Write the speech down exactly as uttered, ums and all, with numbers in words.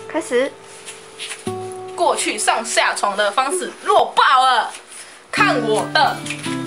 开始。 过去上下床的方式弱爆了，看我的！